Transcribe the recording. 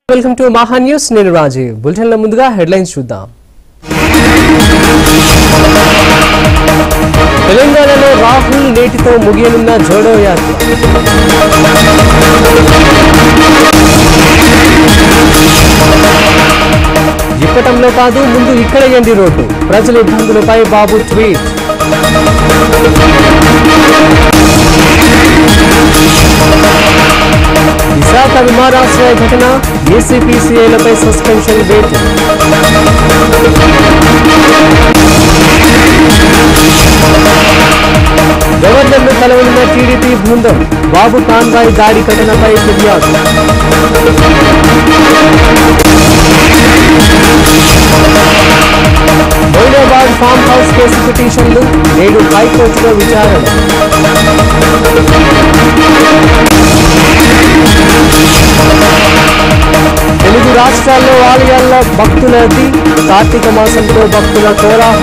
Welcome to Mahaa News. Nenu Rajiv. Bulletin lo munduga headlines chuddam. Telangana Rahul netito mugiyalunna jodo yatra. ఇప్పటంలో కాదు ముందు ఇక్కడేయండి road ప్రజల ఇబ్బందులపై బాబు tweet. Visakha విమానాశ్రయ ఘటన ఏసీపీసీఐలపై suspension వేటు. గవర్నర్ను కలవనున్న TDP బృందం బాబు కాన్వాయ్ దాడి ఘటనపై ఫిర్యాదు. హైదరాబాద్ ఫామ్ హౌస్ కేసు పిటిషన్లు నేడు హైకోర్టులో విచారణ. తెలుగు రాష్ట్రాల్లో ఆలయాల్లో భక్తుల రద్దీ కార్తీక మాసంతో భక్తుల కోలాహలం.